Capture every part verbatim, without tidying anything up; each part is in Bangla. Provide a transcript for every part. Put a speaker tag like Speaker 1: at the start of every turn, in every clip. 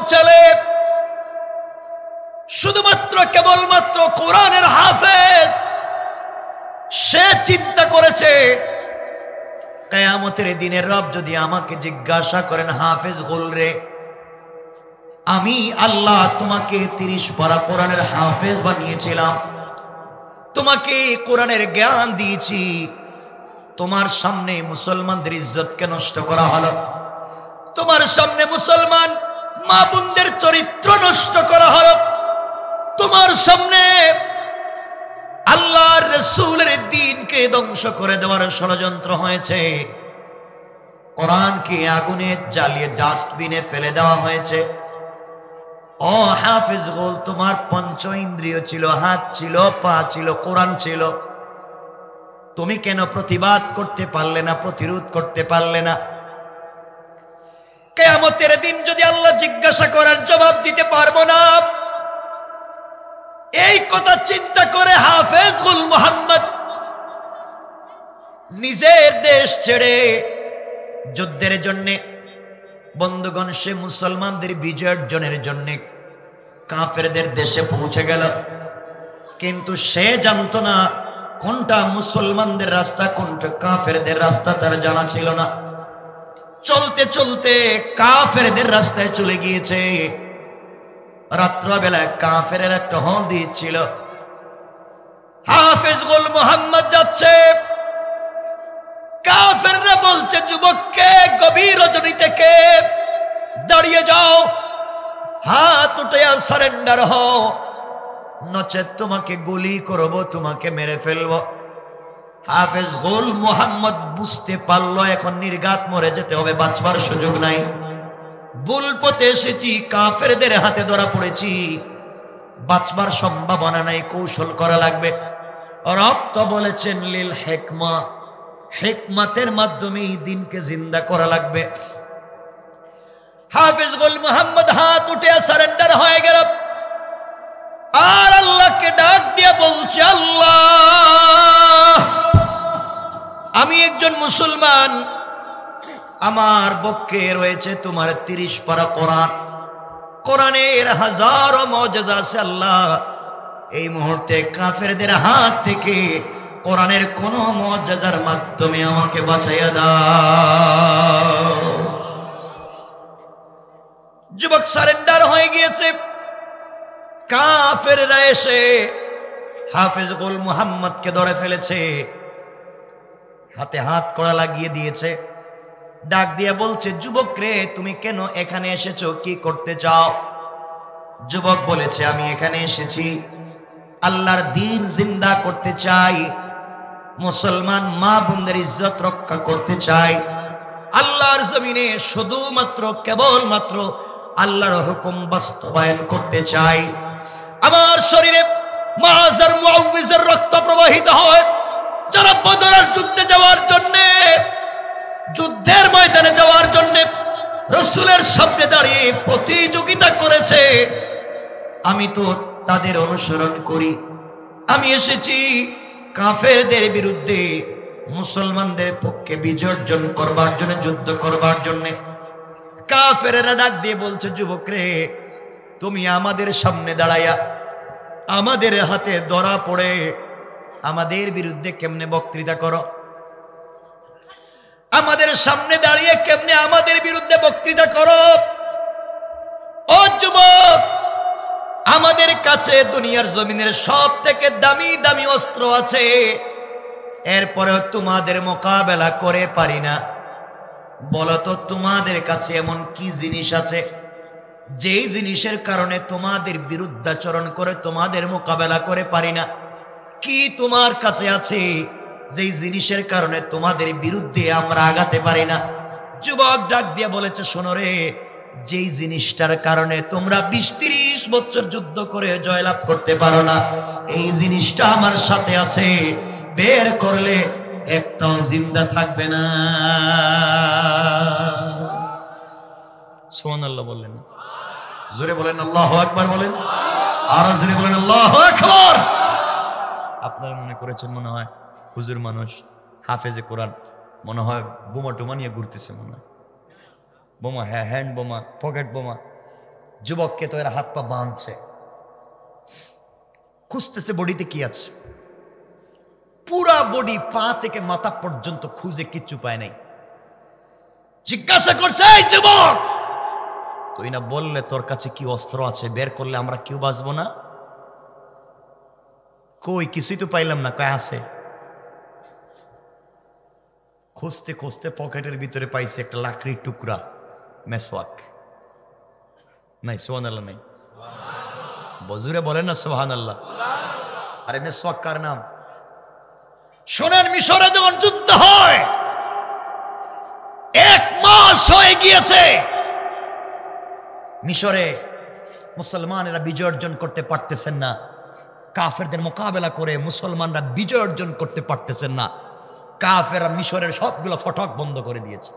Speaker 1: ছেলে শুধুমাত্র কেবলমাত্র কোরআনের হাফেজ, সে চিন্তা করেছে কিয়ামতের দিনে রব যদি আমাকে জিজ্ঞাসা করেন, হাফেজ গুল রে, আমি আল্লাহ তোমাকে তিরিশ পারা কোরআনের হাফেজ বানিয়েছিলাম, তোমাকে কোরআনের জ্ঞান দিয়েছি, তোমার সামনে মুসলমানদের ইজ্জতকে নষ্ট করা হলো, তোমার সামনে মুসলমান মা বোনদের চরিত্র নষ্ট করা হলো, তোমার সামনে আল্লাহর রাসূলের দ্বীনকে ধ্বংস করে দেওয়ার ষড়যন্ত্র হয়েছে, কোরআনকে আগুনে জ্বালিয়ে ডাস্টবিনে ফেলে দেওয়া হয়েছে। ও হাফেজ গুল, তোমার পঞ্চ ইন্দ্রিয় ছিল, হাত ছিল, পা ছিল, কোরআন ছিল, তুমি কেন প্রতিবাদ করতে পারলে না, প্রতিরোধ করতে পারলে না? কিয়ামতের দিন যদি আল্লাহ জিজ্ঞাসা করার জবাব দিতে পারবো না, এই কথা চিন্তা করে হাফেজ গুল মুহাম্মদ নিজের দেশ ছেড়ে যুদ্ধের জন্য, বন্ধুগণ, সে মুসলমানদের বিজয় অর্জনের জন্য কাফেরদের দেশে পৌঁছে গেল, কিন্তু সে জানতো না কোনটা মুসলমানদের রাস্তা, কোনটা কাফেরদের রাস্তা, তার জানা ছিল না। চলতে চলতে কাফেরদের রাস্তায় চলে গিয়েছে। রাত্রবেলায় কাফেরের একটা হল দিচ্ছিল, হাফেজ গুল মুহাম্মদ যাচ্ছে, কাফেররা বলছে যুবককে গভীর রজনী থেকে দাঁড়িয়ে যাও, হাত উঠে সারেন্ডার হও, নচেত তোমাকে গুলি করব, তোমাকে মেরে ফেলবো। হাফেজ গুল মুহাম্মদ বুঝতে পারলো এখন নির্ঘাত মরে যেতে হবে, বাঁচবার সুযোগ নাই, ভুল পথে এসেছি, কাফেরদের হাতে ধরা পড়েছি, বাঁচবার সম্ভাবনা নাই, কৌশল করা লাগবে। রব তো বলেছেন লিল হিকমা, হিকমতের মাধ্যমে এই দিনকে জিন্দা করা লাগবে। হাফেজ গুল মুহাম্মদ হাত উঠে সারেন্ডার হয়ে গেল, আর আল্লাহকে ডাক দিয়ে বলছে, আল্লাহ, আমি একজন মুসলমান, আমার পক্ষে রয়েছে তোমার তিরিশ পারা কোরআন, কোরআনের হাজারো মুজিজা আছে, আল্লাহ এই মুহূর্তে কাফেরদের হাত থেকে কোরআনের কোন মুজিজার মাধ্যমে আমাকে বাঁচাইয়া দাও। যুবক সারেন্ডার হয়ে গিয়েছে। কাফেররা এসে হাফেজ গুল মুহাম্মদকে ধরে ফেলেছে, হাতে হাত কড়া লাগিয়ে দিয়েছে, ডাক দিয়ে বলছে, যুবক রে, তুমি কেন এখানে এসেছো, কি করতে চাও? যুবক বলেছে, আমি এখানে এসেছি আল্লাহর দ্বীন জিন্দা করতে চাই, মুসলমান মা বোনদের ইজ্জত রক্ষা করতে চাই, আল্লাহর জমিনে শুধুমাত্র কেবলমাত্র আল্লাহর হুকুম বাস্তবায়ন করতে চাই। আমার শরীরে মুআজ আর মুআউযের রক্ত প্রবাহিত হয়, যারা বদরের যুদ্ধে যাওয়ার জন্য, যুদ্ধের ময়দানে যাওয়ার জন্য রাসূলের সামনে দাঁড়িয়ে প্রতিযোগিতা করেছে, আমি তো তাদের অনুসরণ করি। আমি এসেছি কাফেরদের বিরুদ্ধে মুসলমানদের পক্ষে বিজয় অর্জন করবার জন্য, যুদ্ধ করবার জন্য। কাফেররা ডাক দিয়ে বলছে, যুবক রে, তুমি আমাদের সামনে দাঁড়াইয়া আমাদের হাতে ধরা পড়ে আমাদের বিরুদ্ধে কেমনে বক্তৃতা করো, আমাদের সামনে দাঁড়িয়ে কেমনে আমাদের বিরুদ্ধে বক্তৃতা করো? ও যুবক, আমাদের কাছে দুনিয়ার জমিনের সব থেকে দামি দামি অস্ত্র আছে, এরপরেও তোমাদের মোকাবেলা করে পারি না। বলো তো, তোমাদের কাছে এমন কি জিনিস আছে যেই জিনিসের কারণে তোমাদের বিরুদ্ধাচরণ করে তোমাদের মোকাবেলা করে পারি না? কি তোমার কাছে আছে যেই জিনিসের কারণে তোমাদের বিরুদ্ধে আমরা আগাতে পারি না? যুবক ডাক দিয়ে বলেছে, শোনো রে, যেই জিনিসটার কারণে তোমরা বিশ ত্রিশ বছর যুদ্ধ করে জয়লাভ করতে পারো না, এই জিনিসটা আমার সাথে আছে, বের করলে একটাও জিন্দা থাকবে না। সুবহানাল্লাহ বললেন, জোরে বলেন আল্লাহু আকবার বলেন, আর জোরে বলেন আল্লাহু আকবার। আপনারা মনে করেছেন মনে হয় হুজুর মানুষ, হাফেজে কোরআন, মনে হয় বোমা টোমা নিয়ে ঘুরতেছে, মনে হয় বোমা, হ্যাঁ, হ্যান্ড বোমা, পকেট বোমা। যুবককে তো এরা হাত পা বাঁধছে, খুঁজতেছে বডিতে কি আছে। পুরা বডি পা থেকে মাথা পর্যন্ত খুঁজে কিচ্ছু পায় নাই। জিজ্ঞাসা করছে, এই যুবক, তুই না বললে তোর কাছে কি অস্ত্র আছে, বের করলে আমরা কেউ বাঁচবো না? কই, কিছুই তো পাইলাম না। কয় আছে। খুঁজতে খুঁজতে পকেটের ভিতরে পাইছে একটা লাকড়ির টুকরা, মেসওয়াক। নাই সুবহানাল্লাহ নাই, বজুরে বলেন না সুবহানাল্লাহ। আরে মেসওয়াক কার নাম? শোনেন, মিশরে যখন যুদ্ধ হয়, এক মাস হয়ে গিয়েছে, মিশরে মুসলমানেরা বিজয় অর্জন করতে পারতেছেন না। কাফেরদের মোকাবেলা করে মুসলমানরা বিজয় অর্জন করতে পারতেছেন না। কাফেররা মিশরের সবগুলো ফটক বন্ধ করে দিয়েছে।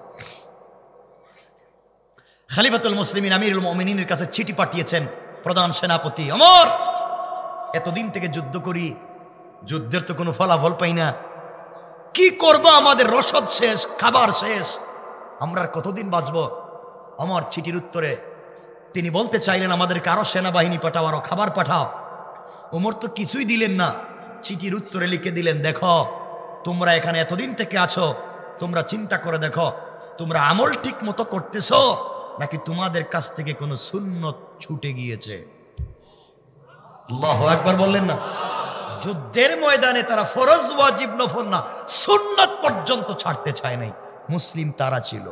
Speaker 1: খলিফাতুল মুসলিমিন আমিরুল মুমিনিনের কাছে চিঠি পাঠিয়েছেন, প্রধান সেনাপতি ওমর, এতদিন থেকে যুদ্ধ করি, যুদ্ধের তো কোনো ফলাফল পাই না, কি করব? আমাদের রসদ শেষ, খাবার শেষ, আমরা আর কতদিন বাঁচব? আমার চিঠির উত্তরে তিনি বলতে চাইলেন, আমাদেরকে আরো সেনাবাহিনী পাঠাও, আরো খাবার পাঠাও। ওমর তো কিছুই দিলেন না, চিঠির উত্তরে লিখে দিলেন, দেখো তোমরা এখানে এতদিন থেকে আছো, তোমরা চিন্তা করে দেখো, তোমরা আমল ঠিক মতো করতেছো নাকি তোমাদের কাছ থেকে কোনো সুন্নত ছুটে গিয়েছে? আল্লাহু আকবার বললেন না? যুদ্ধের ময়দানে তারা ফরজ ওয়াজিব নফল না, সুন্নত পর্যন্ত ছাড়তে চায় নাই। মুসলিম তারা ছিল।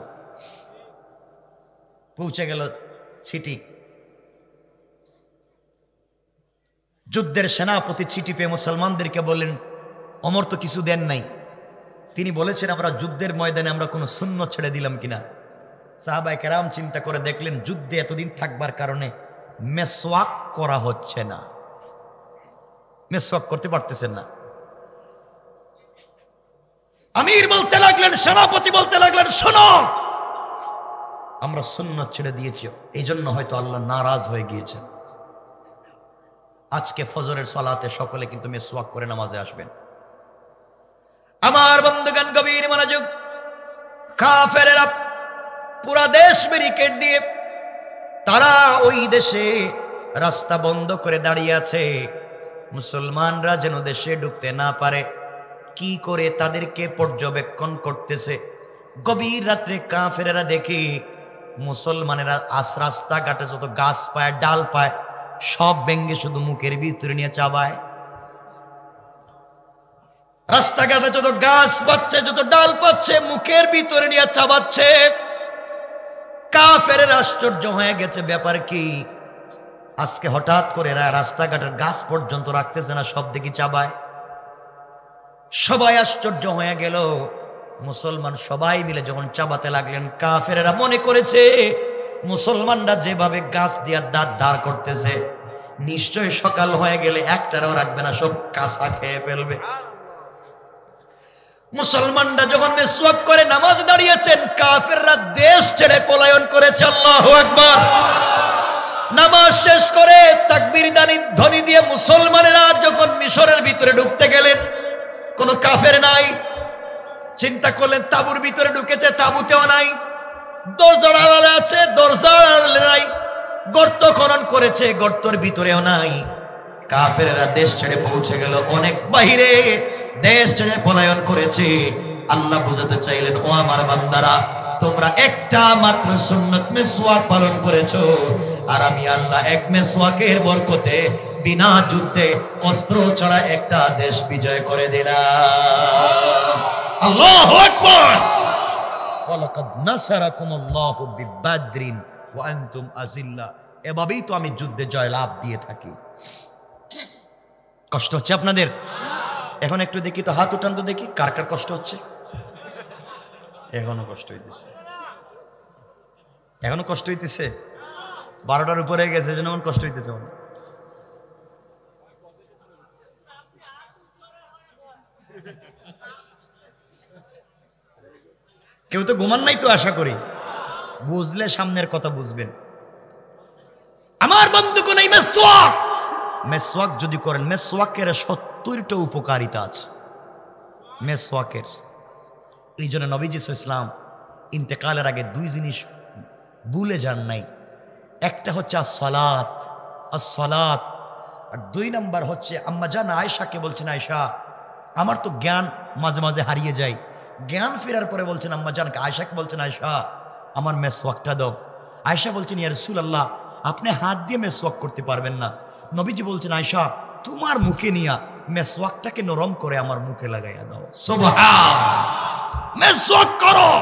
Speaker 1: পৌঁছে গেল চিঠি। যুদ্ধের সেনাপতি চিঠি পেয়ে মুসলমানদেরকে বললেন, ওমর তো কিছু দেন নাই, তিনি বলেছেন আমরা যুদ্ধের ময়দানে আমরা কোনো সুন্নত ছেড়ে দিলাম কিনা। সাহাবায়ে কেরাম চিন্তা করে দেখলেন, যুদ্ধে এতদিন থাকবার কারণে মেসওয়াক করা হচ্ছে না, মেসওয়াক করতে পারতেছেন না। আমির বলতে লাগলেন, সেনাপতি বলতে লাগলেন, শোনো, আমরা সুন্নত ছেড়ে দিয়েছি, এই জন্য হয়তো আল্লাহ নারাজ হয়ে গিয়েছেন। আজকে ফজরের সালাতে সকলে কিন্তু মেসওয়াক করে নামাজে আসবেন। আমার বন্ধুগণ, গভীর মনোযোগ। কাফেরেরা পুরা দেশ ব্যারিকেড দিয়ে তারা ওই দেশে রাস্তা বন্ধ করে দাঁড়িয়ে আছে, মুসলমানরা যেন দেশে ঢুকতে না পারে, কি করে তাদেরকে পর্যবেক্ষণ করতেছে। গভীর রাত্রে কাফেরেরা দেখে মুসলমানেরা আস রাস্তাঘাটে যত গাছ পায়, ডাল পায়, সব ভেঙ্গে শুধু মুখের ভিতরে নিয়ে চাবায়। রাস্তাঘাটে যত গাছ পাচ্ছে, যত ডাল পাচ্ছে, মুখের ভিতরে নিয়ে চাবাচ্ছে। কাফেরের আশ্চর্য হয়ে গেছে, ব্যাপার কি? আজকে হঠাৎ করে এরা রাস্তাঘাটের গাছ পর্যন্ত রাখতেছে না, সব দেখি চাবায়। সবাই আশ্চর্য হয়ে গেল। মুসলমান সবাই মিলে যখন চাবাতে লাগলেন, কাফেরেরা মনে করেছে মুসলমানরা যেভাবে গাছ দিয়ে দাঁত দাঁড় করতেছে, নিশ্চয় সকাল হয়ে গেলে একটারও রাখবে না, সব কাঁচা খেয়ে ফেলবে। মুসলমানরা যখন মেসওয়াক করে নামাজ দাঁড়িয়েছেন, কাফেররা দেশ ছেড়ে পলায়ন করেছে। আল্লাহু আকবার। নামাজ শেষ করে তাকবীর ধ্বনি দিয়ে মুসলমানেরা যখন মিশরের ভিতরে ঢুকতে গেলেন, কোনো কাফের নাই। চিন্তা করলেন তাঁবুর ভিতরে ঢুকেছে, তাঁবুতেও নাই। দরজার আড়ালে আছে, দরজার আড়ালে নাই। গর্ত খনন করেছে, গর্তের ভিতরেও নাই। কাফেরেরা দেশ ছেড়ে পৌঁছে গেল অনেক বাহিরে, দেশ ছেড়ে পলায়ন করেছে। আল্লাহ বুঝাতে চাইলেন, ও আমার বান্দারা, তোমরা একটা মাত্র সুন্নত মিসওয়াক পালন করেছো, আর আমি আল্লাহ এক মিসওয়াকের বরকতে বিনা যুদ্ধে অস্ত্র ছাড়া একটা দেশ বিজয় করে দিলাম। আল্লাহু আকবার। ওয়ালাকাদ নাসারাকুমুল্লাহু বিবাদরিন ওয়া আনতুম আযিল্লা। এভাবেই তো আমি যুদ্ধে জয় লাভ দিয়ে থাকি। কষ্ট হচ্ছে আপনাদের? এখন একটু দেখি তো, হাত উঠান তো দেখি, কার কার কষ্ট হচ্ছে? এখনো কষ্ট হইতেছে, এখনো কষ্ট হইতেছে। বারোটার উপরে গেছে, যেন কষ্ট হইতেছে। কেউ তো ঘুমান নাই তো, আশা করি। বুঝলে সামনের কথা বুঝবেন। আমার বন্ধুগণ, এই মেসওয়াক মেসওয়াক যদি করেন, মেসওয়াকের সত্তরটা উপকারিতা আছে মেসওয়াকের। এই জন্য নবীজি ইসলাম ইন্তেকালের আগে দুই জিনিস ভুলে যান নাই। একটা হচ্ছে as-সালাত as-সালাত, আর দুই নাম্বার হচ্ছে আম্মাজান আয়েশাকে বলছেন, আয়েশা আমার তো জ্ঞান মাঝে মাঝে হারিয়ে যায়। জ্ঞান ফেরার পরে বলছেন আম্মাজান আয়েশাকে বলছেন, আয়েশা আমার মেসওয়াকটা দাও। আয়েশা বলছেন, ইয়া রাসূলুল্লাহ আপনি হাত দিয়ে মেসওয়াক করতে পারবেন না। নবীজি বলছেন, আয়েশা তোমার মুখে নিয়া মেসওয়াকটাকে নরম করে আমার মুখে লাগাইয়া দাও। সুবহানাল্লাহ, মেসওয়াক করো।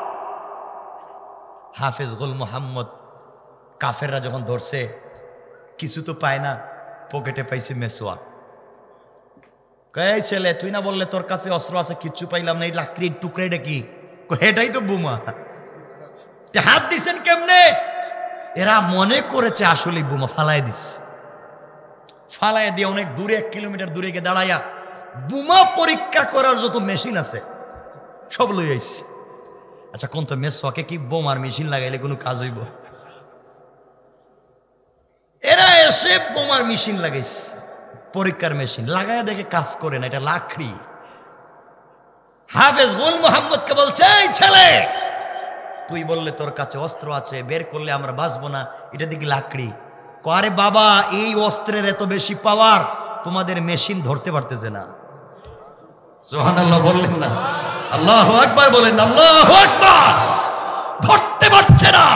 Speaker 1: হাফেজ গোল মোহাম্মদ কাফেররা যখন ধরছে, কিছু তো পায় না, পকেটে পাইছে মেসওয়াক। এই ছেলে তুই না বললে তোর কাছে অস্ত্র আছে, কিচ্ছু পাইলাম না, এই লাকড়ির টুকরেটা কি? এটাই তো বোমা। হাত দিছেন কেমনে? এরা মনে করেছে আসলে বোমা, ফালাই দিচ্ছে। ফালাই দিয়ে অনেক দূরে, এক কিলোমিটার দূরে গিয়ে দাঁড়াইয়া বোমা পরীক্ষা করার যত মেশিন আছে সব লই আইছি। আচ্ছা কোন তো মেসওয়াকে কি বোমার মেশিন লাগাইলে কোনো কাজ হইব? এরা এসে বোমার মেশিন লাগাইছে, পরীক্ষার মেশিন লাগাইয়া দেখে কাজ করে না, এটা লাকড়ি। হাফেজ গোল মোহাম্মদকে বলছে, এই ছেলে তুই বললে তোর কাছে অস্ত্র আছে, বের করলে আমরা বাঁচবো না, এটা দেখি লাকড়ি। আরে বাবা এই অস্ত্রের এত বেশি পাওয়ার তোমাদের মেশিন ধরতে পারতেছে না। সুবহানাল্লাহ বললেন না? আল্লাহু আকবার বলেন, আল্লাহু আকবার। ধরতে পারছে না।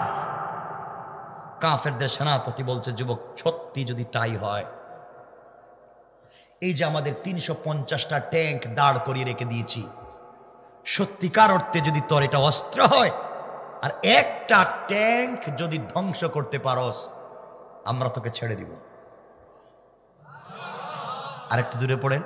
Speaker 1: কাফেরদের সেনাপতি বলছে, যুবক সত্যি যদি তাই হয়, এই যে আমাদের তিনশো পঞ্চাশটা ট্যাঙ্ক দাঁড় করিয়ে রেখে দিয়েছি, সত্যিকার অর্থে যদি তোর এটা অস্ত্র হয় আর একটা ট্যাঙ্ক যদি ধ্বংস করতে পারস, আমরা তোকে ছেড়ে দিব। আরেকটু জুড়ে পড়েন।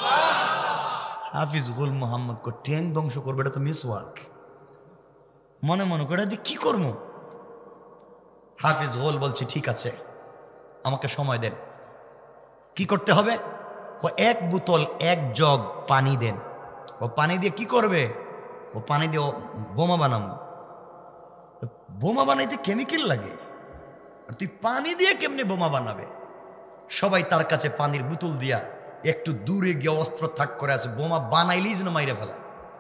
Speaker 1: হাফিজ গোল মোহাম্মদ কো ট্যাঙ্ক ধ্বংস করবে, এটা তো মিসওয়াক। মনে মনে করে কি করবো? হাফিজ গোল বলছে, ঠিক আছে আমাকে সময় দেন। কি করতে হবে? এক বোতল এক জগ পানি দেন। ও পানি দিয়ে কি করবে? ও পানি দিয়ে বোমা বানাবো। বোমা বানাইতে কেমিক্যাল লাগে, আর তুই পানি দিয়ে কেমনে বোমা বানাবে? সবাই তার কাছে পানির বোতল দিয়া একটু দূরে গিয়ে অস্ত্র থাক করে আছে, বোমা বানাইলেই যেন মাইরে ফেলা।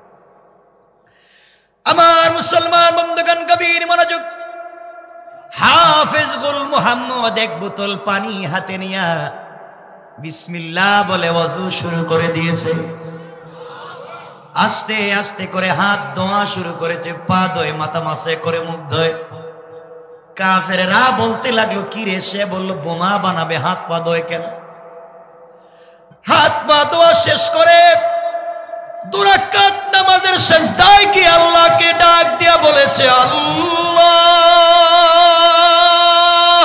Speaker 1: আমার মুসলমান বন্ধুগণ গভীর মনোযোগ। হাফেজ গোল মোহাম্মদ এক বোতল পানি হাতে নিয়া বিসমিল্লাহ বলে ওযু শুরু করে দিয়েছে। আস্তে আস্তে করে হাত ধোয়া শুরু করেছে, পা ধোয়, মাথা মাসে করে মুখ ধোয়। কাফেররা বলতে লাগলো, কি রে? সে বলল বোমা বানাবে, হাত পা ধোয় কেন? হাত পা ধোয়া শেষ করে দু রাকাত নামাজের সিজদায় গিয়ে আল্লাহকে ডাক দিয়া বলেছে, আল্লাহ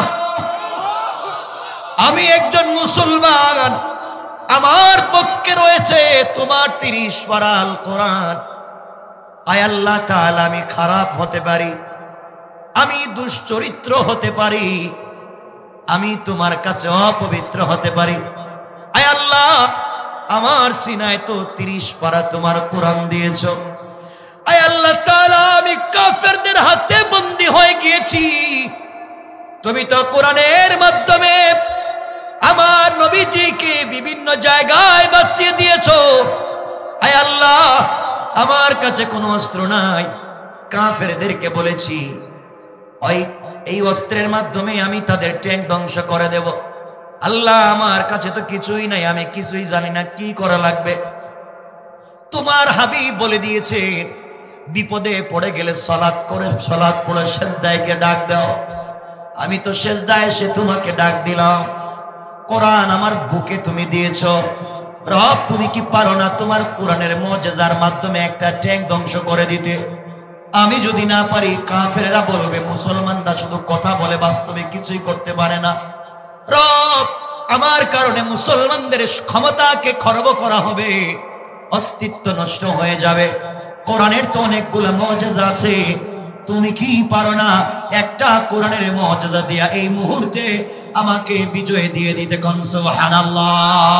Speaker 1: আমি একজন মুসলমান, আমার পক্ষে রয়েছে তোমার তিরিশ পারা আল কোরআন। আয় আল্লাহ তাআলা আমি খারাপ হতে পারি, আমি দুশ্চরিত্র হতে পারি, আমি তোমার কাছে অপবিত্র হতে পারি। আয় আল্লাহ আমার সিনায় তো তিরিশ পারা তোমার কোরআন দিয়েছ। আয় আল্লাহ তাআলা আমি কাফেরদের হাতে বন্দী হয়ে গিয়েছি, তুমি তো কোরআনের মাধ্যমে আমার নবীজিকে বিভিন্ন জায়গায় বাঁচিয়ে দিয়েছো। আয় আল্লাহ আমার কাছে কোনো অস্ত্র নাই, কাফেরদেরকে বলেছি ওই এই অস্ত্রের মাধ্যমে আমি তাদের ট্যাঙ্ক ধ্বংস করে দেব। আল্লাহ আমার কাছে তো কিছুই নাই, আমি কিছুই জানি না কি করা লাগবে। তোমার হাবিব বলে দিয়েছেন, বিপদে পড়ে গেলে সালাত করে, সালাত পড়ে সিজদায় গিয়ে ডাক দাও। আমি তো সিজদায় এসে তোমাকে ডাক দিলাম, কোরআন আমার বুকে তুমি দিয়েছ। রব তুমি কি পারো না তোমার কোরআনের মুজিজার মাধ্যমে একটা ট্যাঙ্ক ধ্বংস করে দিতে? আমি যদি না পারি, কাফেররা বলবে মুসলমানরা শুধু কথা বলে, বাস্তবে কিছুই করতে পারে না। রব আমার কারণে মুসলমানদের ক্ষমতাকে খর্ব করা হবে, অস্তিত্ব নষ্ট হয়ে যাবে। কোরআনের তো অনেকগুলো মুজিজা আছে, তুমি কি পারো না একটা কোরআনের মুজিজা দিয়া এই মুহূর্তে আমাকে বিজয় দিয়ে দিতে? কোন সুবহানাল্লাহ।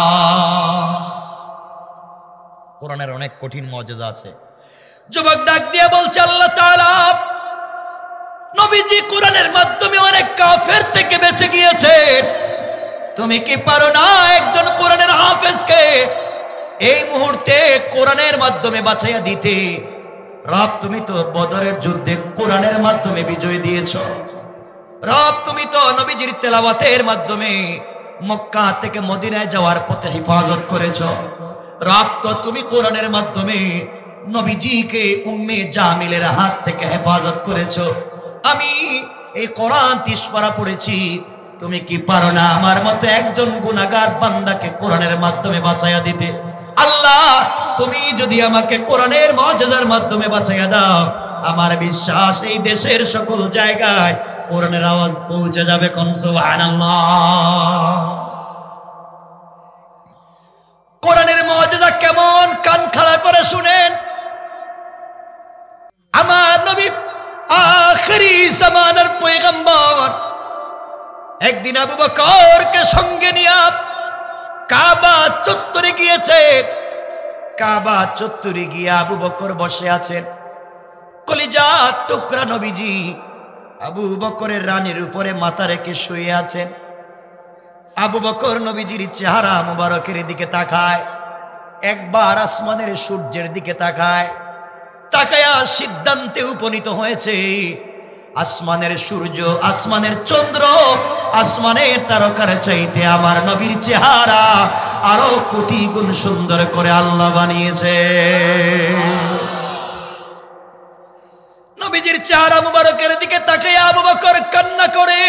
Speaker 1: কোরআনের অনেক কঠিন মুজিজা আছে। যুবক ডাক দিয়ে বলছে, আল্লাহ তাআলা নবীজি কোরআনের মাধ্যমে অনেক কাফের থেকে বেঁচে গিয়েছে, তুমি কি পারো না একজন কোরআনের হাফেজকে এই মুহূর্তে কোরআনের মাধ্যমে বাঁচাইয়া দিতে? রব তুমি তো বদরের যুদ্ধে কোরআনের মাধ্যমে বিজয় দিয়েছ। রব তুমি তো নবীজির তেলাওয়াতের মাধ্যমে মক্কা থেকে মদিনায় যাওয়ার পথে হেফাজত করেছো। রব তো তুমি কোরআনের মাধ্যমে নবীজিকে উম্মে জামিলের হাত থেকে হেফাজত করেছো। আমি এই কোরআন তিরিশ পারা পড়েছি, তুমি কি পারো না আমার মতো একজন গুনাহগার বান্দাকে কোরআনের মাধ্যমে বাঁচাইয়া দিতে? আল্লাহ তুমি যদি আমাকে কোরআনের মুআজিজার মাধ্যমে বাঁচাইয়া দাও, আমার বিশ্বাস এই দেশের সকল জায়গায় কোরআনের আওয়াজ পৌঁছে যাবে। কোন সুবহানাল্লাহ। কোরআনের মুআজিজা কেমন কান খাড়া করে শুনেন। আমার নবী আখিরি জামানার পয়গম্বর একদিন আবু বকরকে সঙ্গে নিয়ে কাবা চত্বরে গিয়েছে। কাবা চত্বরে গিয়ে আবু বকর বসে আছেন, কলিজার টুকরা নবীজি আবু বকরের রানের উপরে মাথা রেখে শুয়ে আছেন। আবু বকর নবীজির চেহারা মুবারকের দিকে তাকায়, একবার আসমানের সূর্যের দিকে তাকায়, তাকায়া সিদ্ধান্তে উপনীত হয়েছে আসমানের সূর্য, আসমানের চন্দ্র, আসমানের তারকার চাইতে আমার নবীর চেহারা আরো কোটি গুণ সুন্দর করে আল্লাহ বানিয়েছে। নবীজির চেহারা মুবারকের দিকে তাকায়া আবু বকর কান্না করে,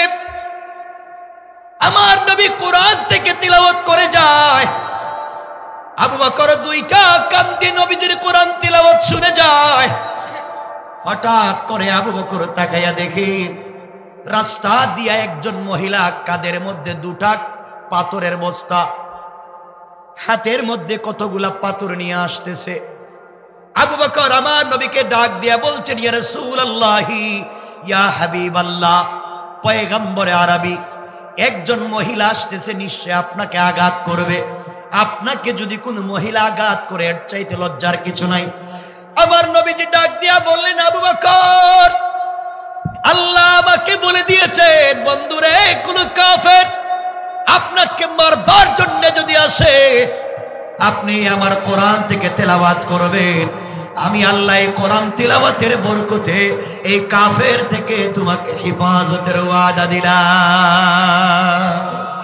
Speaker 1: আমার নবী কোরআন থেকে তিলাওয়াত করে যায়। আবু বকর দুইটা কান দিয়ে নবীজির কোরআন তিলাওয়াত শুনে যায়। হঠাৎ করে আবু বকর তাকাইয়া দেখে রাস্তা দিয়া একজন মহিলা কাদের মধ্যে দুটা পাথরের বস্তা, হাতের মধ্যে কতগুলা পাথর নিয়ে আসতেছে। আবু বকর আমার নবীকে ডাক দিয়া বলছেন, ইয়া রাসূলুল্লাহি ইয়া হাবিবাল্লাহ, পয়গম্বরে আরবি, একজন মহিলা আসতেছে, নিশ্চয় আপনাকে আঘাত করবে। আপনাকে যদি কোন মহিলা আঘাত করে এর চাইতে লজ্জার কিছু নাই। আমার নবীজি ডাক দিয়া বললেন, আবু বকর, আল্লাহ আমাকে বলে দিয়েছেন বন্ধুরে, কোন কাফের আপনাকে মারবার জন্য যদি আসে, আপনি আমার কোরআন থেকে তেলাওয়াত করবেন। আমি আল্লাহ কোরআন তিলাওয়াতের বরকতে এই কাফের থেকে তোমাকে হেফাজতের ওয়াদা দিলাম।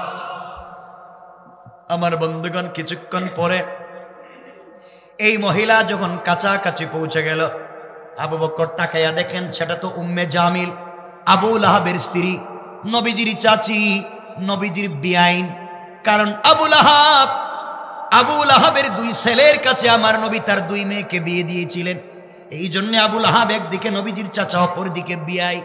Speaker 1: আমার বন্ধুগণ, কিছুক্ষণ পরে এই মহিলা যখন কাছাকাছি পৌঁছে গেল, আবু বকর তাকাইয়া দেখেন সেটা তো উম্মে জামিল, আবু লাহাবের স্ত্রী, নবীজির চাচি, নবীজির বিআইন। কারণ আবু লাহাব আবু লাহাবের দুই ছেলের কাছে আমার নবী তার দুই মেয়েকে বিয়ে দিয়েছিলেন। এই জন্য আবু লাহাব একদিকে নবীজির চাচা, অপর দিকে বিআই।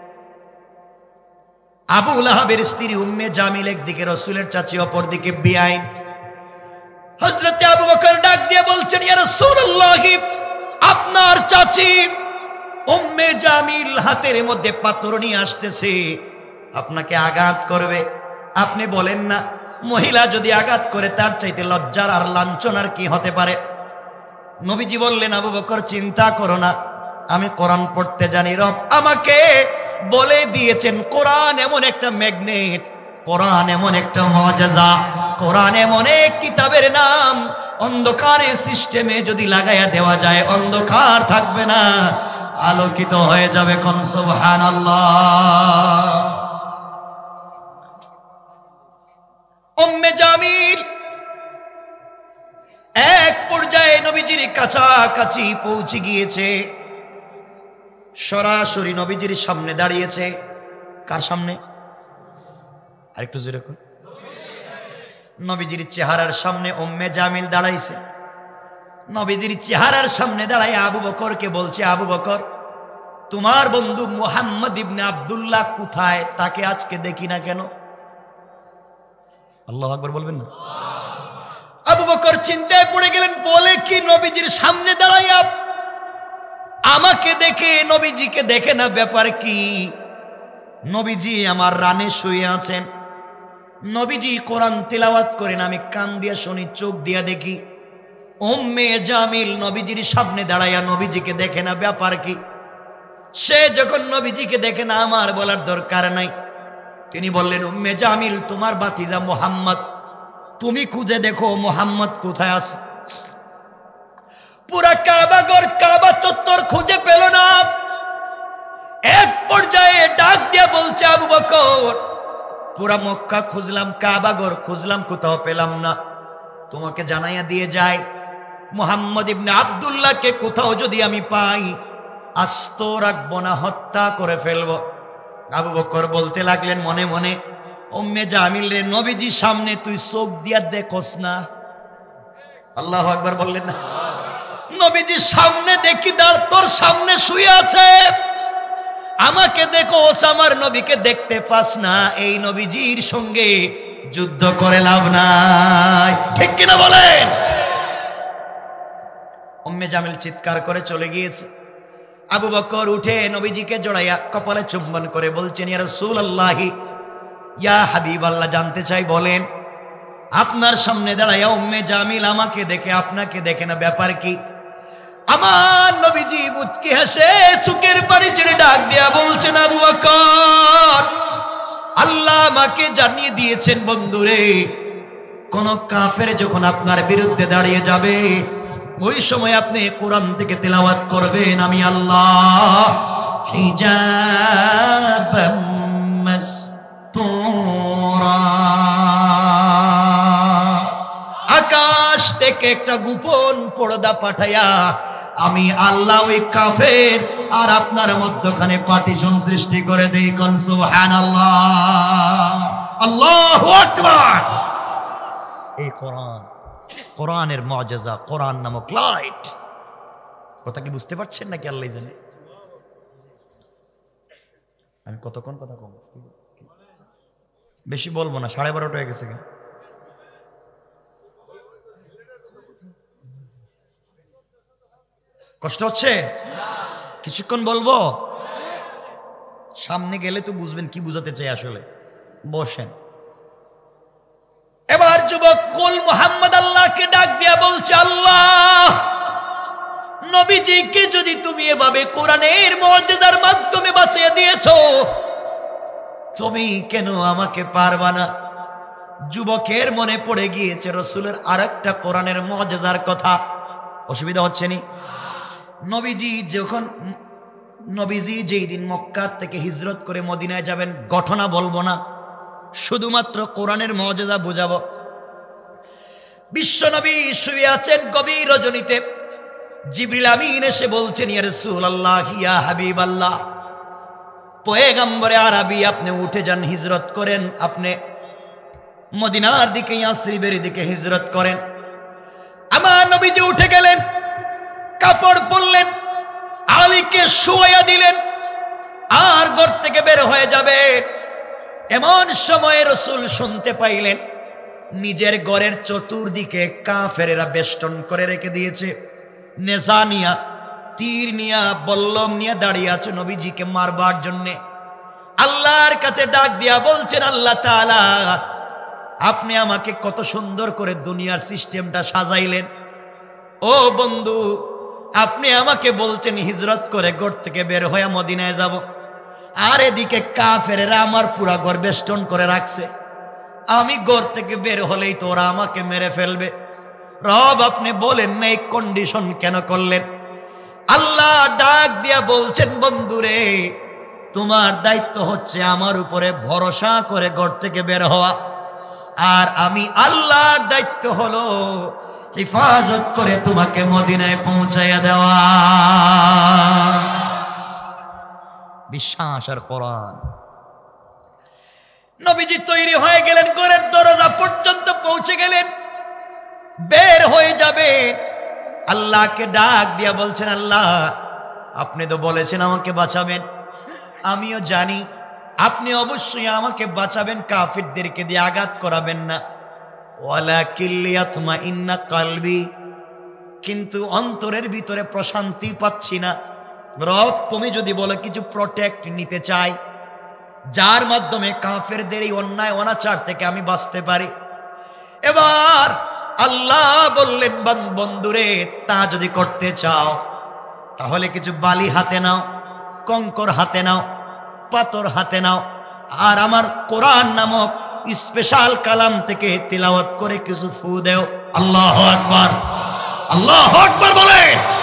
Speaker 1: আবু লাহাবের স্ত্রী উম্মে জামিল একদিকে রসুলের চাচি, অপর দিকে বিআইন। হযরত আবু বকর ডাক দিয়ে বলছেন, ইয়া রাসূলুল্লাহ, আপনার চাচি উম্মে জামিল হাতের মধ্যে পাথর নিয়ে আসতেছে, আপনাকে আঘাত করবে। আপনি বলেন না, মহিলা যদি আঘাত করে তার চাইতে লজ্জার আর লাঞ্ছনার কি হতে পারে? নবীজি বললেন, আবু বকর চিন্তা করো না, আমি কোরআন পড়তে জানি। রব আমাকে বলে দিয়েছেন কোরআন এমন একটা ম্যাগনেট, কোরআন এমন একটা মুআজিজা, কোরআন এমন এক কিতাবের নাম, অন্ধকারের সিস্টেমে যদি লাগাইয়া দেওয়া যায় অন্ধকার থাকবে না, আলোকিত হয়ে যাবে। কোন সুবহানাল্লাহ। উম্মে জামিল এক পর্যায়ে নবীজির কাছাকাছি পৌঁছে গিয়েছে, সরাসরি নবীজির সামনে দাঁড়িয়েছে। কার সামনে? আরেকটু জোরে বলুন। নবীজির চেহারার সামনে উম্মে জামিল দাঁড়াইছে। নবীজির চেহারার সামনে দাঁড়ায় আবু বকরকে বলছে, আবু বকর, তোমার বন্ধু মুহাম্মদ ইবনে আব্দুল্লাহ কোথায়? তাকে আজকে দেখি না কেন? আল্লাহু আকবার বলবেন না? আবু বকর চিন্তায় পড়ে গেলেন, বলে কি নবীজির সামনে দাঁড়াইয়া আমাকে দেখে নবীজিকে দেখে না, ব্যাপার কি? নবীজি আমার রানে শুয়ে আছেন, নবীজি কোরআন তিলাওয়াত করেন, আমি কান দিয়ে শুনি, চোখ দিয়া দেখি। উম্মে জামিল নবীজির সামনে দাঁড়াইয়া নবীজিকে দেখে না, ব্যাপার কি? সে যখন নবীজিকে দেখে না, আমার বলার দরকার নাই। তিনি বললেন, উম্মে জামিল, তোমার ভাতিজা মুহাম্মদ, তুমি খুঁজে দেখো মুহাম্মদ কোথায় আছে। পুরা কাবা ঘর, কাবা চত্বর খুঁজে পেল না। এক পর্যায়ে ডাক দিয়ে দিয়া বলছে, আবু বকর পুরা মক্কা খুঁজলাম, কাবা ঘর খুঁজলাম, কোথাও পেলাম না, তোমাকে জানাইয়া দিয়ে যাই মুহাম্মদ ইবনে আব্দুল্লাহকে কোথাও যদি আমি পাই আস্ত রাখবো না, হত্যা করে ফেলবো। আবু বকর বলতে লাগলেন মনে মনে, উম্মে জামিল রে, নবীজির সামনে তুই চোখ দিয়া দেখোস না? আল্লাহু আকবার বললেন না? নবীজির সামনে দেখি, দাঁড় তোর সামনে শুয়ে আছে, আমাকে দেখোস, আমার নবীকে দেখতে পাস না? এই নবীজির সঙ্গে যুদ্ধ করে লাভ নাই, ঠিক কিনা বলেন? উম্মে জামিল চিৎকার করে চলে গিয়েছে। আবু বকর উঠে নবীজিকে জড়াইয়া কপালে চুম্বন করে বলছেন, ইয়া রাসূলুল্লাহি, ইয়া হাবিবাল্লাহ, জানতে চাই বলেন, আপনার সামনে দাঁড়াইয়া উম্মে জামিল আমাকে দেখে আপনাকে দেখে না, ব্যাপার কি? আমার নবীজি মুচকি হেসে চোখের পানি ছেড়ে ডাক দিয়া বলছেন, আবু বকর, আল্লাহ আমাকে জানিয়ে দিয়েছেন বন্ধুরে, কোন কাফের যখন আপনার বিরুদ্ধে দাঁড়িয়ে যাবে ওই সময় আপনি কোরআন থেকে তেলাওয়াত করবেন, আমি আল্লাহ হিজাবাম মাসতুরা, আকাশ থেকে একটা গোপন পর্দা পাঠাইয়া আমি আল্লাহ ওই কাফের আর আপনার মধ্যখানে পার্টিশন সৃষ্টি করে দেই। কোন সুবহানাল্লাহ, আল্লাহু আকবার। এই কোরআন, কোরআনের মুআজিজা, কোরআন নামক লাইট। কথা কি বুঝতে পারছেন নাকি আল্লাহ জানে? আমি কতক্ষণ কথা কম, বেশি বলবো না, সাড়ে বারোটা হয়ে গেছে। কষ্ট হচ্ছে? কিছুক্ষণ বলবো, সামনে গেলে তো বুঝবেন কি বুঝাতে চাই আসলে। বসেন। এবার যুবক কুল মুহাম্মদ আল্লাহকে ডাক দিয়া বলছে, আল্লাহ, নবীজিকে যদি তুমি এভাবে কোরআনের মুআজিজার মাধ্যমে বাঁচিয়ে দিয়েছো, তুমি কেন আমাকে পারবা না? যুবকের মনে পড়ে গিয়েছে রাসূলের আরেকটা কোরআনের মুআজিজার কথা। অসুবিধা হচ্ছে নি? নবীজি যখন নবীজি যেই দিন মক্কা থেকে হিজরত করে মদিনায় যাবেন, ঘটনা বলবো না, শুধুমাত্র কোরআনের মুআজিজা বুঝাবো। বিশ্ব নবী শুয়ে আছেন গভীর রজনীতে, জিবরিল আমিন এসে বলছেন, ইয়া রাসূলুল্লাহ, ইয়া হাবিবাল্লাহ, পয়গম্বরে আরবি, আপনি উঠে যান, হিজরত করেন, আপনি মদিনার দিকে, ইয়াসরিবের দিকে হিজরত করেন। আমার নবীজি উঠে গেলেন, কাপড় পরলেন, আলীকে শুয়াইয়া দিলেন, আর ঘর থেকে বের হয়ে যাবে। এমন সময় রাসূল শুনতে পাইলেন নিজের ঘরের চতুর্দিকে কাফেরেরা বেষ্টন করে রেখে দিয়েছে, নেজা নিয়া, তীর নিয়া, বল্লম নিয়ে দাঁড়িয়ে আছে নবীজিকে মারবার জন্যে। আল্লাহর কাছে ডাক দিয়া বলছেন, আল্লাহ তাআলা, আপনি আমাকে কত সুন্দর করে দুনিয়ার সিস্টেমটা সাজাইলেন। ও বন্ধু, আপনি আমাকে বলছেন হিজরত করে ঘর থেকে বের হয়ে মদিনায় যাব, আর এদিকে কাফেরেরা আমার পুরা ঘর বেষ্টন করে রাখছে, আমি ঘর থেকে বের হলেই তো ওরা আমাকে মেরে ফেলবে। রব, আপনি বলেন না, এই কন্ডিশন কেন করলেন? আল্লাহ ডাক দিয়া বলছেন, বন্ধুরে, তোমার দায়িত্ব হচ্ছে আমার উপরে ভরসা করে ঘর থেকে বের হওয়া, আর আমি আল্লাহর দায়িত্ব হলো হিফাজত করে তোমাকে মদিনায় পৌঁছাইয়া দেওয়া। বিশ্বাস আর কোরআন। নবীজি তৈরি হয়ে গেলেন, ঘরের দরজা পর্যন্ত পৌঁছে গেলেন, বের হয়ে যাবে। আল্লাহকে ডাক দিয়া বলছেন, আল্লাহ, আপনি তো বলেছেন আমাকে বাঁচাবেন, আমিও জানি আপনি অবশ্যই আমাকে বাঁচাবেন, কাফিরদেরকে দিয়ে আঘাত করাবেন না। ওয়ালাকিন লিয়াতমাইন্না কলবি, কিন্তু অন্তরের ভিতরে প্রশান্তি পাচ্ছি না। রব, তুমি যদি বলো কিছু প্রোটেক্ট নিতে চাই, যার মাধ্যমে কাফেরদের এই অন্যায় অনাচার থেকে আমি বাঁচতে পারি। এবার আল্লাহ বললেন, বন্ধুরে, তা যদি করতে চাও তাহলে কিছু বালি হাতে নাও, কঙ্কর হাতে নাও, পাথর হাতে নাও, আর আমার কোরআন নামক স্পেশাল কালাম থেকে তিলাওয়াত করে কিছু ফু দেও। আল্লাহু আকবার, আল্লাহু আকবার বলে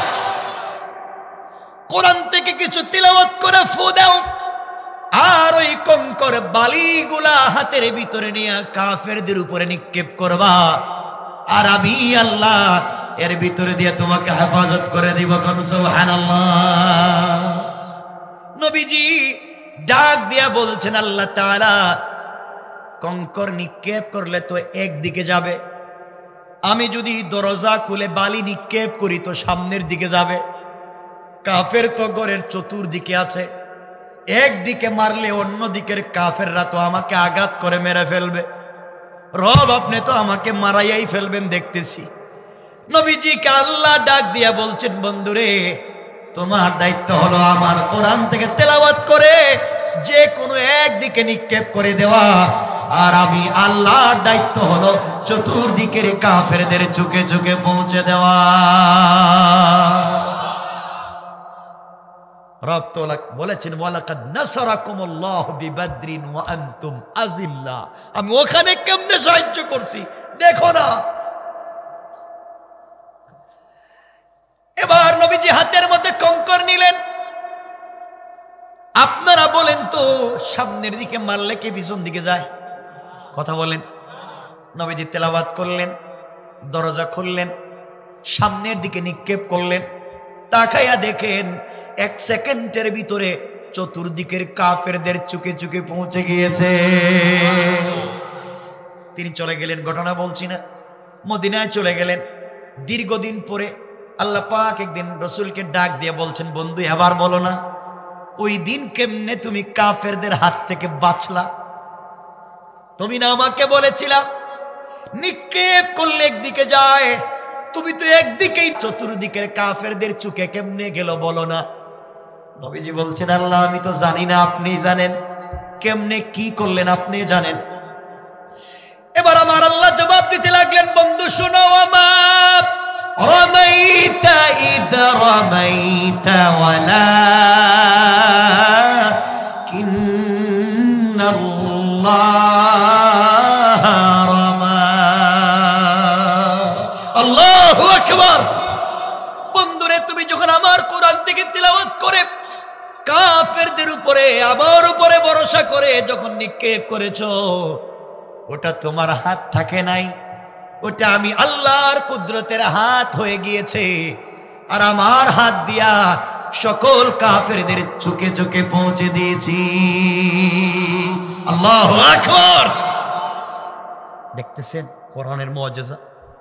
Speaker 1: কোরআন থেকে কিছু তিলাওয়াত করে ফু দাও, আর ওই কঙ্কর বালিগুলা হাতের ভিতরে নিয়ে কাফেরদের উপরে নিক্ষেপ করবা, আর আমি আল্লাহ এর ভিতরে দিয়ে তোমাকে হেফাজত করে দিব। কোন সুবহানাল্লাহ। নবীজি ডাক দিয়া বলছেন, আল্লাহ তাআলা কঙ্কর নিক্ষেপ করলে তো একদিকে যাবে, আমি যদি দরজা খুলে বালি নিক্ষেপ করি তো সামনের দিকে যাবে। কাফের তো ঘরের চতুর্দিকে আছে, একদিকে মারলে অন্য দিকের কাফেররা তো আমাকে আঘাত করে মেরে ফেলবে। রব আপনি তো আমাকে মারাইয়াই ফেলবেন দেখতেছি। নবীজিকে আল্লাহ ডাক দিয়া বলছেন, বন্ধুরে তোমার দায়িত্ব হলো আমার কোরআন থেকে তেলাওয়াত করে যে কোনো একদিকে নিক্ষেপ করে দেওয়া, আর আমি আল্লাহর দায়িত্ব হলো চতুর্দিকের কাফেরদের চুকে চুকে পৌঁছে দেওয়া। রব তো বলেছেন, ওয়ালাকাদ নাসারাকুমুল্লাহু বিবাদরিন ওয়া আনতুম আযিল্লা, আমি ওখানে কেমনে সাহায্য করছি দেখো না। এবার নবীজি হাতের মধ্যে কঙ্কর নিলেন। আপনারা বলেন তো সামনের দিকে মারলে কি পিছন দিকে যায়? কথা বলেন। নবীজি তেলাওয়াত করলেন, দরজা খুললেন, সামনের দিকে নিক্ষেপ করলেন। তাকাইয়া দেখেন এক সেকেন্ডের ভিতরে চতুর্দিকের কাফেরদের চুকে চুকে পৌঁছে গিয়েছে। তিনি চলে গেলেন, ঘটনা বলছি না, মদিনায় চলে গেলেন। দীর্ঘদিন পরে আল্লাহ পাক একদিন রসুলকে ডাক দিয়ে বলছেন, বন্ধু এবার বলো না ওই দিন কেমনে তুমি কাফেরদের হাত থেকে বাঁচলা? তুমি না আমাকে বলেছিলা নিক্ষেপ করলে একদিকে যায়, তুমি তো একদিকেই, চতুর্দিকের কাফেরদের চুকে কেমনে গেল বলো না? নবীজি বলছেন, আল্লাহ আমি তো জানি না, আপনি জানেন। কেমনে কি করলেন আপনি জানেন। এবার আমার আল্লাহ জবাব দিতে লাগলেন, বন্ধু শোনো আমার, রামাইতা ইদ রামাইতা ওয়ালাকিন্নাল্লাহ রামা। আল্লাহু আকবার। বন্ধুরে তুমি যখন আমার কোরআন থেকে তিলাওয়াত করে কাফেরদের উপরে আমার উপরে ভরসা করে যখন নিক্ষেপ করেছো, ওটা তোমার হাত থাকে নাই, ওটা আমি আল্লাহর কুদরতের হাত হয়ে গিয়েছে। আর আমার হাত দিয়া সকল কাফেরদের চুকে চুকে পৌঁছে দিয়েছি। আল্লাহু আকবার। দেখতেছেন কোরআনের মুআজিজা।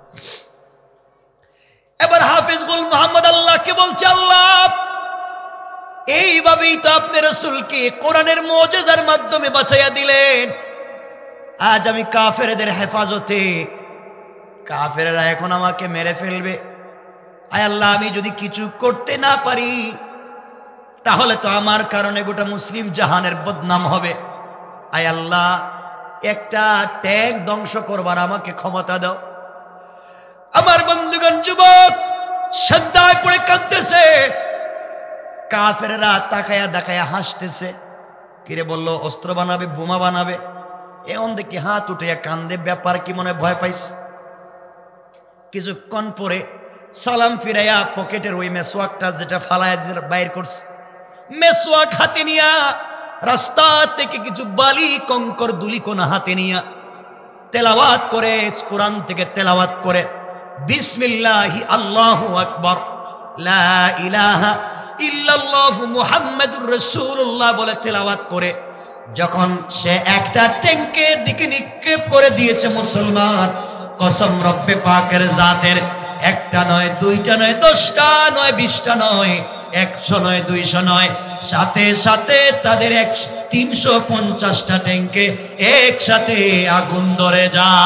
Speaker 1: এবার হাফিজুল মুহাম্মদ আল্লাহকে বলছে, আল্লাহ এইভাবেই তো আপনি রাসূলকে কোরআনের মুআজিজার মাধ্যমে বাঁচাইয়া দিলেন। আজ আমি কাফেরদের হেফাজতে, কাফেররা এখন আমাকে মেরে ফেলবে। আয় আল্লাহ আমি যদি কিছু করতে না পারি তাহলে তো আমার কারণে গোটা মুসলিম জাহানের বদনাম হবে। আয় আল্লাহ একটা ট্যাঙ্ক ধ্বংস করবার আমাকে ক্ষমতা দাও। আমার বন্ধুগণ যুবক সাজদায় পড়ে কাঁদতেছে, কাফেররা তাকায়া তাকায়া হাসতেছে। কিরে বললো অস্ত্র বানাবে, বোমা বানাবে, এমন দেখি হাত উঠে কান্দে। ব্যাপার কি মনে ভয় পাইছে? কিছুক্ষণ পরে সালাম ফিরাইয়া পকেটের ওই মেসওয়াকটা যেটা ফালায় বাইর করছে, মেসওয়াক হাতে নিয়া রাস্তা থেকে কিছু বালি কঙ্কর দুলিকোনা হাতে নিয়া তেলাওয়াত করে, কোরআন থেকে তেলাওয়াত করে বিসমিল্লাহি আল্লাহু আকবার লা ইলাহা ইল্লাল্লাহু মুহাম্মাদুর রাসূলুল্লাহ বলে তেলাওয়াত করে যখন সে একটা ট্যাঙ্কের দিকে নিক্ষেপ করে দিয়েছে, মুসলমান কসম রব্বে পাকের জাতের, একটা নয়, দুইটা নয়, দশটা নয়, বিশটা নয়, একশো নয়, দুইশো নয়, সাথে সাথে তাদের এক তিনশো পঞ্চাশটা ট্যাঙ্কে একসাথে আগুন ধরে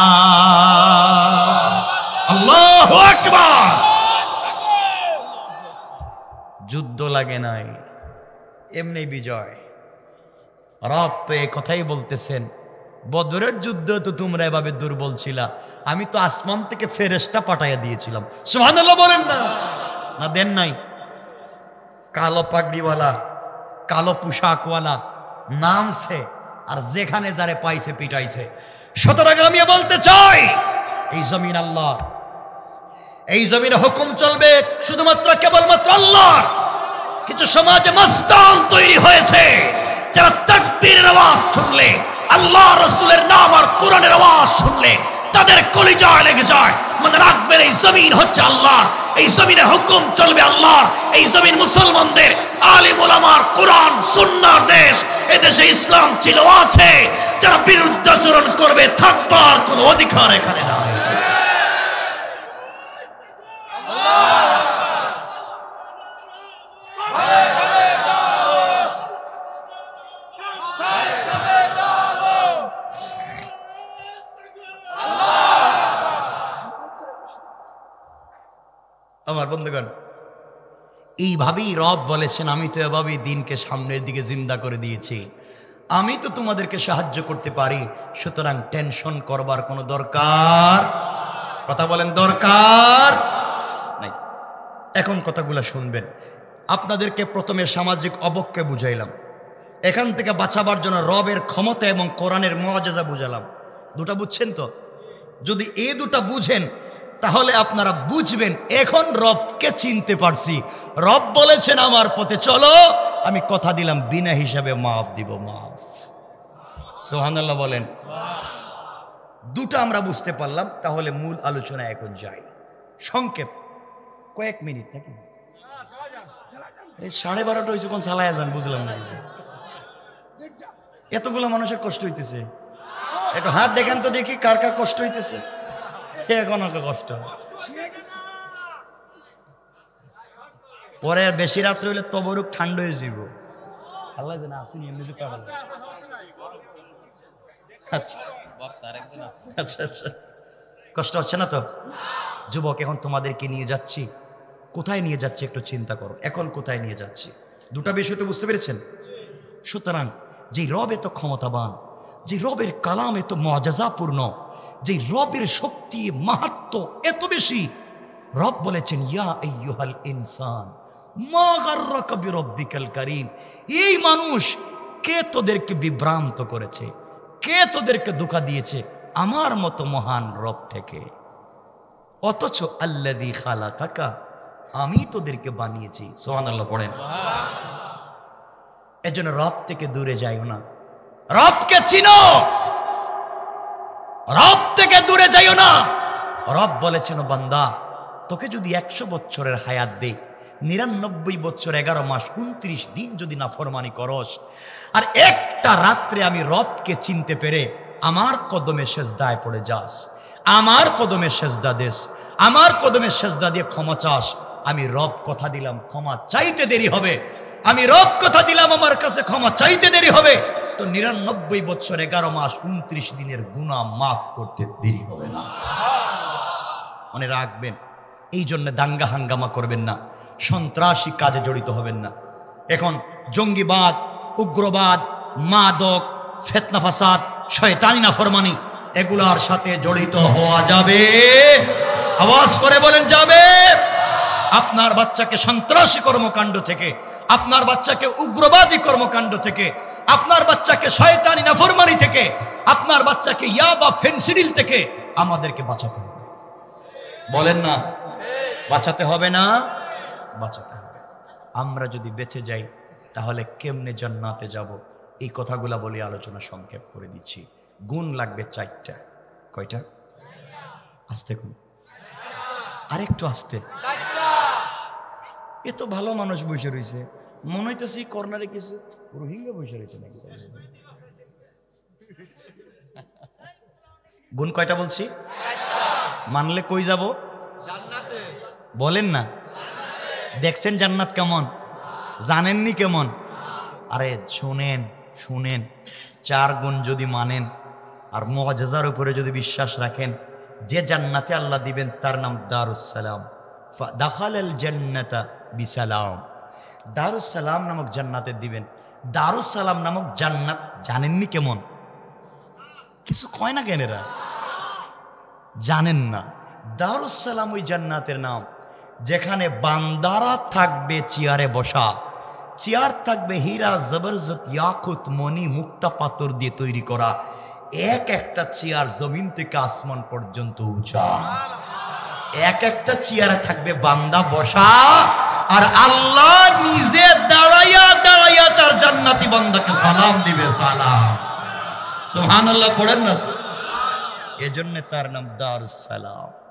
Speaker 1: যায়। আল্লাহু আকবার। যুদ্ধ লাগে নাই, এমনি বিজয়। রব তো এই কথাই বলতেছেন, বদরের যুদ্ধ তো তোমরা এভাবে দুর্বল ছিলা, আমি তো আসমান থেকে ফেরেশতা পাঠাইয়া দিয়েছিলাম। সুবহানাল্লাহ বলেন না, না দেন নাই? কালো পাগড়িওয়ালা, কালো পোশাকওয়ালা নামছে, আর যেখানে যারে পাইছে পিটাইছে। সুতরাং আমি বলতে চাই এই জমিন আল্লাহ, এই জমিনে হুকুম চলবে শুধুমাত্র কেবলমাত্র আল্লাহ। কিছু সমাজে মাস্তান তৈরি হয়েছে যারা তাকবীরের আওয়াজ শুনলে, আল্লাহ রাসূলের নাম আর কোরআনের আওয়াজ শুনলে তাদের কলিজায় লেগে যায়। মনে রাখবেন এই জমিন হচ্ছে আল্লাহর, এই জমিনে হুকুম চলবে আল্লাহর, এই জমিন মুসলমানদের, আলিম ওলামার, কোরআন সুন্নাহর দেশ। এদেশে ইসলাম ছিল, আছে। যারা বিরুদ্ধাচরণ করবে থাকবার কোনো অধিকার এখানে নাই। আমার বন্ধুগণ, এইভাবেই রব বলেছেন, আমি তো এভাবেই দিনকে সামনের দিকে জিন্দা করে দিয়েছি, আমি তো তোমাদেরকে সাহায্য করতে পারি, সুতরাং টেনশন করবার কোনো দরকার, কথা বলেন, দরকার নাই। এখন কথাগুলো শুনবেন। আপনাদেরকে প্রথমে সামাজিক অবক্ষে বুঝাইলাম, এখান থেকে বাঁচাবার জন্য রবের ক্ষমতা এবং কোরআনের মুআজিজা বুঝালাম। দুটা বুঝছেন তো? যদি এই দুটা বুঝেন তাহলে আপনারা বুঝবেন এখন রবকে চিনতে পারছি। রব বলেছেন আমার পথে চলো, আমি কথা দিলাম বিনা হিসাবে মাফ দিব, মাফ। সুবহানাল্লাহ বলেন। দুটা আমরা বুঝতে পারলাম, তাহলে মূল আলোচনা এখন যাই। সংক্ষেপ কয়েক মিনিট নাকি? সাড়ে বারোটা হয়েছে, কোন চালায়া যান বুঝলাম না। এতগুলো মানুষের কষ্ট হইতেছে, একটু হাত দেখেন তো দেখি কার কার কষ্ট হইতেছে। এখন কষ্ট পরে আর বেশি রাত্রে হইলে তবরুক ঠান্ডা হয়ে যাব। আল্লাহ জানে আসেনি এমনি। আচ্ছা আচ্ছা আচ্ছা, কষ্ট হচ্ছে না তো? যুবক, এখন তোমাদেরকে নিয়ে যাচ্ছি, কোথায় নিয়ে যাচ্ছি একটু চিন্তা করো। এখন কোথায় নিয়ে যাচ্ছি দুটা বিষয় তো বুঝতে পেরেছেন। সুতরাং যে রব এত ক্ষমতাবান, যে রবের কালাম এত মুআজিজাপূর্ণ, যে রবের শক্তি মাহাত্ম্য এত বেশি, রব বলেছেন ইয়া আইয়ুহাল ইনসান মা গাররাকা বিরব্বিকাল কারীম। এই মানুষ কে তোদেরকে বিভ্রান্ত করেছে, কে তোদেরকে ধোঁকা দিয়েছে আমার মতো মহান রব থেকে? অথচ আল্লাযী খালাকাকা, আমি তোদেরকে বানিয়েছি। সুবহানাল্লাহ পড়েন। এজন্য রব থেকে দূরে যাইও না, রবকে চিনো, রব থেকে দূরে যাইও না। রব বলেছেন বান্দা, তোকে যদি একশো বছরের হায়াত দে, নিরানব্বই বছর এগারো মাস উনত্রিশ দিন যদি নাফরমানি করস, আর একটা রাত্রে আমি রবকে চিনতে পেরে আমার কদমে সেজদায় পড়ে যাস, আমার কদমে সেজদা দেস, আমার কদমে সেজদা দিয়ে ক্ষমা চাস, আমি রব কথা দিলাম ক্ষমা চাইতে দেরি হবে। আমি রব কথা দিলাম আমার কাছে ক্ষমা চাইতে দেরি হবে, তো নিরানব্বই বছর এগারো মাস উনত্রিশ দিনের গুনাহ মাফ করতে দেরি হবে না। মনে রাখবেন, এই জন্য দাঙ্গা হাঙ্গামা করবেন না, সন্ত্রাসী কাজে জড়িত হবেন না। এখন জঙ্গিবাদ, উগ্রবাদ, মাদক, ফিতনা ফাসাদ, শয়তানি নাফরমানি, এগুলার সাথে জড়িত হওয়া যাবে? আওয়াজ করে বলেন যাবে? আপনার বাচ্চাকে সন্ত্রাসী কর্মকাণ্ড থেকে, আপনার বাচ্চাকে উগ্রবাদী কর্মকাণ্ড থেকে, আপনার বাচ্চাকে শয়তানি নাফরমানি থেকে, আপনার বাচ্চাকে ইয়াবা ফেনসিডিল থেকে আমাদেরকে বাঁচাতে হবে। বলেন না বাঁচাতে হবে? না বাঁচাতে হবে। আমরা যদি বেঁচে যাই তাহলে কেমনে জান্নাতে যাব, এই কথাগুলা বলে আলোচনা সংক্ষেপ করে দিচ্ছি। গুণ লাগবে চারটা। কয়টা? আস্তে গুণ, আরেকটু আস্তে। এত ভালো মানুষ বসে রয়েছে, মনে হইতেছে কর্নারে কিছু রোহিঙ্গা বসে রয়েছে নাকি। গুণ কয়টা বলছি? মানলে কই যাব? জান্নাতে। বলেন না, দেখছেন জান্নাত কেমন? জানেননি কেমন? আরে শুনেন শুনেন, চার গুণ যদি মানেন আর মুআজিজার উপরে যদি বিশ্বাস রাখেন, যে জান্নাতে আল্লাহ দিবেন তার নাম দারুস সালাম। দাখালাল জান্নাতা বিসালাম। দারুস সালাম নামক জান্নাতে দিবেন। দারুস সালাম নামক জান্নাত জানেননি কেমন? কিছু কয় না কেন এরা? জানেন না? দারুস সালাম ওই জান্নাতের নাম, যেখানে বান্দারা থাকবে চেয়ারে বসা, চেয়ার থাকবে হীরা জবরজত ইয়াকুত মণি মুক্তা পাথর দিয়ে তৈরি করা, এক একটা চেয়ার জমিন থেকে আসমান পর্যন্ত উঁচা। এক একটা চেয়ারে থাকবে বান্দা বসা, আর আল্লাহ নিজে দাঁড়াইয়া দাঁড়াইয়া তার জান্নাতি বান্দাকে সালাম দিবে। সালাম সুবহানাল্লাহ পড়েন না, এজন্য তার নাম দারুস সালাম।